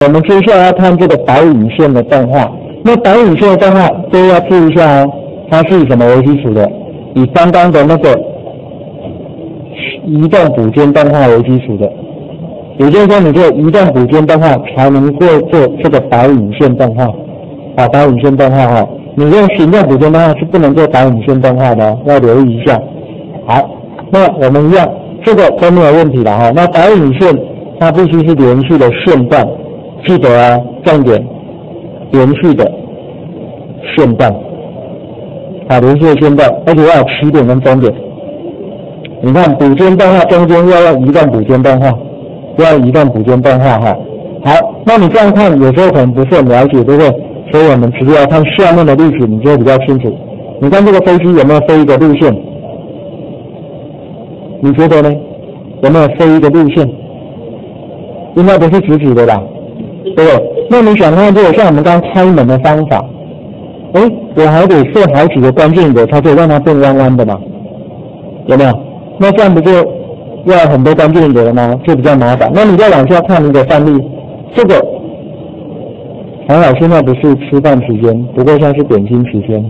们接下来要看这个导引线的动画。那导引线的动画都要注意一下哦，它是以什么为基础的？以刚刚的那个移动补间动画为基础的。也就是说，你这个移动补间动画才能够做这个导引线动画。导引线动画哈，你用行动补间动画是不能做导引线动画的，要留意一下。好，那我们一样，这个都没有问题了哈。那导引线它必须是连续的线段，记得啊，重点，连续的线段，连续的线段，而且要有起点跟终点。你看补间动画中间要用移动补间动画，要移动补间动画哈。好，那你这样看有时候可能不是很了解，对不对？所以我们直接来看下面的例子，你就会比较清楚。你看这个飞机有没有飞一个路线？你觉得呢？有没有飞一个路线？应该不是直直的啦，对不对？那你想看，就像我们刚开门的方法，我还得设好几个关键点，才可以让它变弯弯的嘛，有没有？那这样不就要很多关键点了吗？就比较麻烦。那你再往下看一个范例，这个还好，现在不是吃饭时间，不过像是点心时间。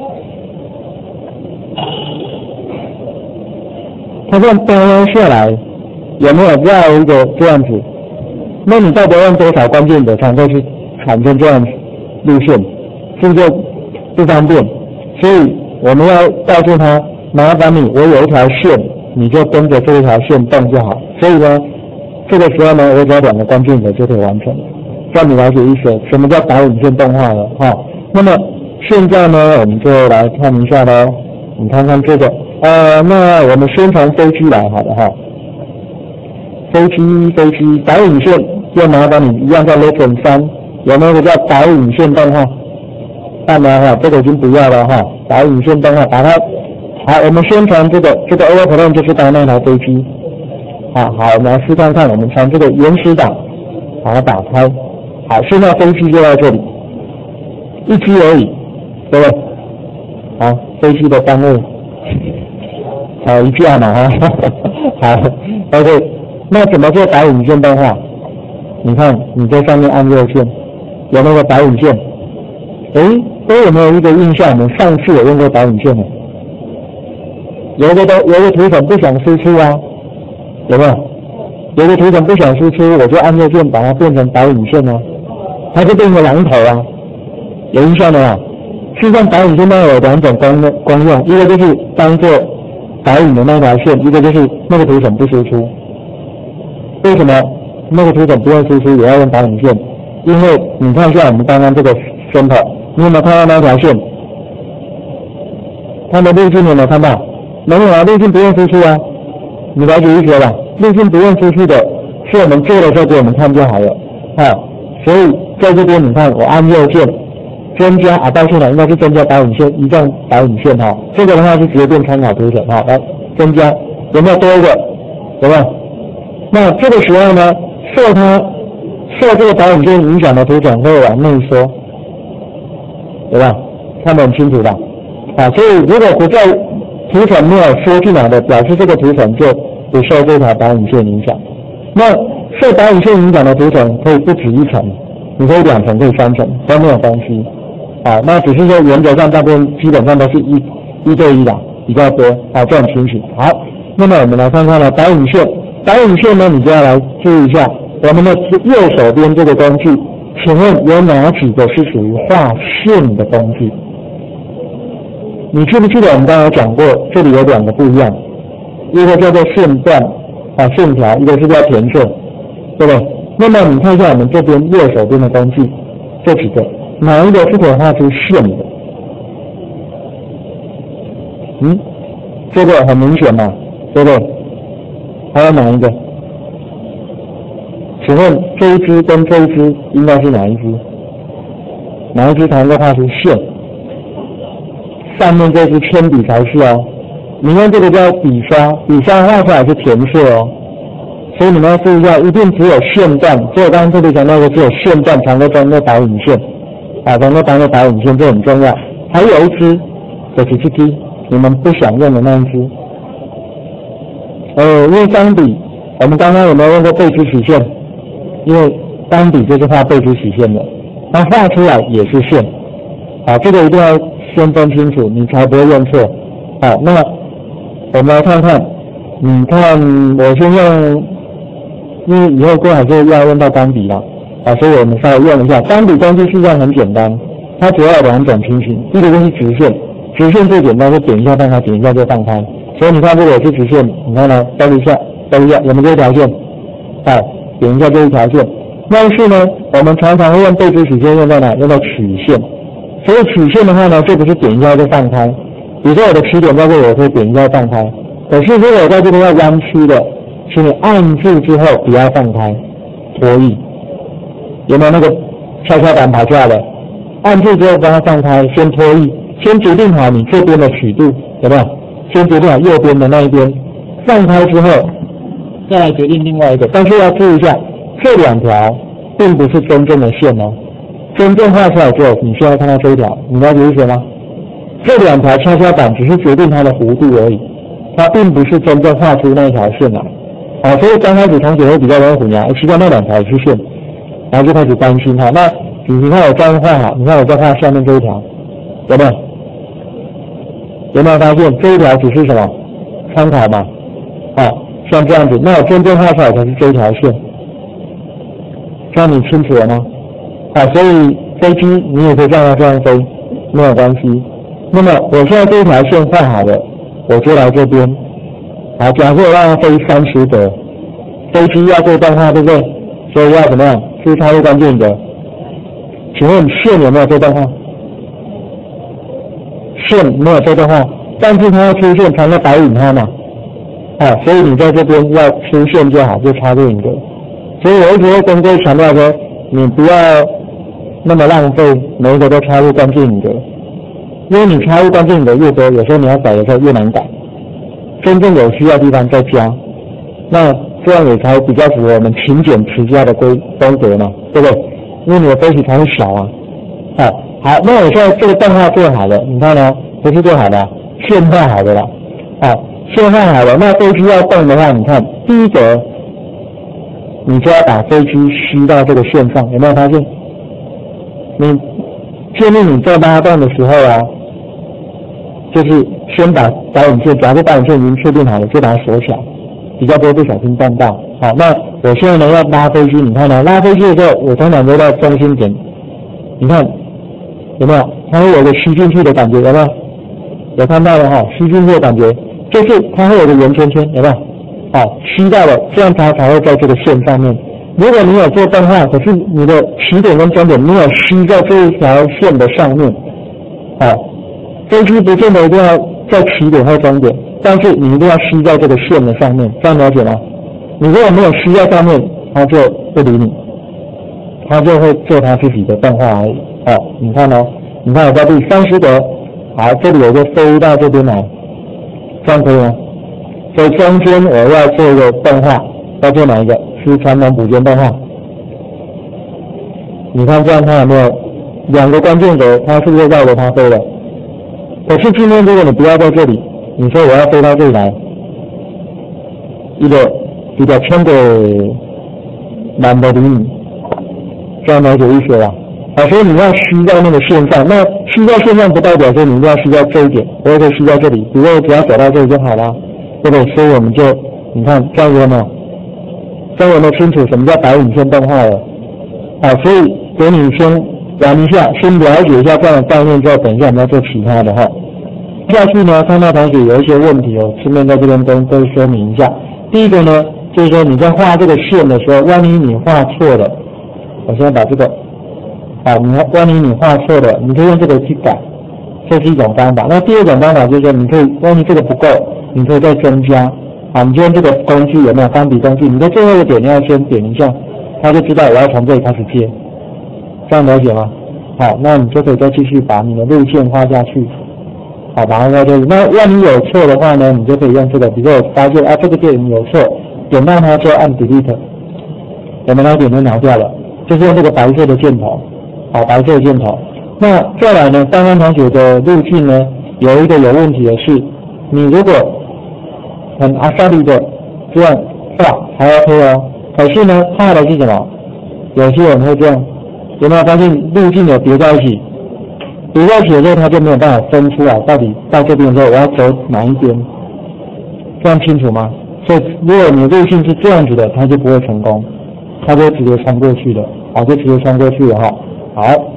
它这样弯弯下来，有没有绕一个这样子？那你到底要用多少关键点才会去产生这样路线？是不是就不方便？所以我们要告诉他，麻烦你，我有一条线，你就跟着这一条线动就好。所以呢，这个时候呢，我只要2个关键点就可以完成了。让你了解意思，什么叫导引线动画了哈？那么现在呢，我们就来看一下咯。你看看这个，那我们先从飞机来好了哈。飞机导引线，就麻烦你一样在 lesson 3有没有个叫导引线动画？看了哈，这个已经不要了哈。导引线动画打开。好，我们先从这个 airplane 就是刚那台飞机。好，我们来试看看，我们从这个原始档把它打开。好，现在飞机就在这里，一机而已，对不对？好，飞机的单位，一架嘛哈。好 ，OK， 那怎么做导引线动画？你看，你在上面按右键，有那个导引线，都有没有一个印象？我们上次有用过导引线的，有一个图层不想输出啊，有没有？有个图层不想输出，我就按右键把它变成导引线啊，它就变成榔头啊，有印象没有？事实上，导引线它有2种功用，一个就是当做导引的那条线，一个就是那个图层不输出。为什么那个图层不用输出也要用导引线？因为你看一下我们刚刚这个 center， 你有没有看到那条线？它的路径有没有看到？没有啊，路径不用输出啊，你了解意思吧？路径不用输出的，是我们做的时候给我们看就好了。所以在这边你看，我按右键增加到现在应该是增加导引线，移动导引线哈。这个的话是直接变参考图层哈，来增加，有没有多一个？有没有？那这个时候呢，受这个导引线影响的图层会往内缩，对吧？看得很清楚吧？所以如果不在图层没有缩进来的，表示这个图层就不受这条导引线影响。那受导引线影响的图层可以不止1层，你可以2层，可以3层，都没有关系。那只是说原则上大部分基本上都是一对一的，比较多。这种情形。好，那么我们来看看了导引线。导引线呢，你就要来注意一下我们的右手边这个工具，请问有哪几个是属于画线的工具？你记不记得我们刚才讲过，这里有2个不一样，一个叫做线段线条，一个是叫填色，对不对？那么你看一下我们这边右手边的工具，这几个哪一个是可以画出线的？这个很明显嘛，对不对？还有哪一个？请问这一只跟这一只应该是哪一只？哪一只才能够画出线？上面这支铅笔才是哦。你看这个叫笔刷，笔刷画出来是填色哦。所以你们要注意一下，一定只有线段，所以我刚刚特别强调的只有线段才能够当做导引线，才能够当做导引线，这很重要。还有一支就是这支你们不想用的那一支。因为钢笔，我们刚刚有没有用过背支曲线？因为钢笔就是画背支曲线的，那画出来也是线。好，这个一定要先分清楚，你才不会用错。好，那我们来看看，你看我先用，因为以后过还是要用到钢笔啦，所以我们稍微用一下。钢笔工具实际上很简单，它主要有2种情形，第一个就是直线，直线最简单，就点一下放开，点一下就放开。所以你看，如果是直线，你看呢，兜一下，有没有这一条线？点一下这一条线。但是呢，我们常常会用背支曲线用到哪？用到曲线。所以曲线的话呢，就不是点一下就放开。比如说我的起点在这里，我可以点一下放开。可是如果我在这边要弯曲的，请你按住之后不要放开，拖曳。有没有那个跷跷板跑出来的？按住之后帮它放开，先拖曳，先决定好你这边的曲度，有没有？先决定好右边的那一边，放开之后，再来决定另外一个。但是要注意一下，这2条并不是真正的线哦。真正画出来之后，你现在看到这一条，你了解意思吗？这2条跷跷板只是决定它的弧度而已，它并不是真正画出那一条线来。所以刚开始同学会比较容易混淆，奇怪那2条也是线，然后就开始担心哈。那你看我这样画好，你看我再画下面这一条，有没有？有没有发现这一条只是什么参考嘛？像这样子，那我真正画出来才是这一条线，这样你清楚了吗？所以飞机你也可以让它这样飞，没有关系。那么我现在这一条线画好了，我就来这边。好，假设我让它飞30格，飞机要做动画，对不对？所以要怎么样？是插入关键的。请问线有没有做动画？线没有做动画，但是它要出现才能导引它嘛。所以你在这边要出现就好，就插入引格。所以我一直会跟各位强调说，你不要那么浪费，每一个都插入关键引格，因为你插入关键引格越多，有时候你要改的时候越难改。真正有需要的地方再加，那这样也才比较符合我们勤俭持家的风格嘛，对不对？因为你的飞机才会小啊。好，那我现在这个动画做好了，你看呢，不是做好的，线画好的啦。线画好了，那飞机要动的话，你看第一个，你就要把飞机吸到这个线上，有没有发现？你建议你在拉动的时候啊，就是先把导引线，假设导引线已经确定好了，就把它锁起来，比较不会不小心撞到。好，那我现在呢要拉飞机，你看呢，拉飞机的时候，我通常都在中心点，你看有没有？它会有个吸进去的感觉，有没有？有看到了哈，吸进去的感觉，就是它会有个圆圈圈，有没有？吸到了，这样它才会在这个线上面。如果你有做动画，可是你的起点跟终点没有吸在这一条线的上面，飞机不见得一定要在起点或终点，但是你一定要吸在这个线的上面，这样了解吗？你如果没有吸在上面，它就不理你，它就会做它自己的动画而已。你看哦，你看我在第30格，好，这里我就飞到这边来，这样可以吗？所以中间我要做一个动画，要做哪一个？是传统补间动画。你看这样它有没有2个关键格，它是不是绕着它飞了？可是今天如果你不要在这里，你说我要飞到这里来，一个圈的懒得理你，这样了解意思吧？所以你要吸在那个线上，那吸在线上不代表说你一定要吸在这一点，我也可以吸在这里，比如说只要走到这里就好了，对不对？所以我们就你看这样有没有？这样有没有清楚什么叫导引线动画了？所以给你先玩一下，先了解一下这样的概念之后，等一下我们要做其他的哈。下去呢，看到同学有一些问题顺便在这边跟各位说明一下。第一个呢，就是说你在画这个线的时候，万一你画错了，我现在把这个，万一你画错了，你可以用这个去改，这是一种方法。那第2种方法就是说，你可以万一这个不够，你可以再增加。你就用这个工具有没有钢笔工具？你在最后一个点要先点一下，他就知道我要从这里开始接，这样了解吗？好，那你就可以再继续把你的路线画下去。好，把它在这里。那万一有错的话呢，你就可以用这个，比如说我发现这个点有错，点到它就按 delete， 我们那点就拿掉了，就是用这个白色的箭头，白色的箭头。那再来呢，刚刚同学的路径呢，有一个有问题的是，你如果很阿萨利的这样画还 OK 哦，可是呢，怕的是什么？ 有些人会这样，有没有发现路径有叠在一起？叠在一起的时候，他就没有办法分出来，到底到这边的时候我要走哪一边，这样清楚吗？所以如果你的路径是这样子的，他就不会成功，他就直接穿过去的，就直接穿过去了哈。好。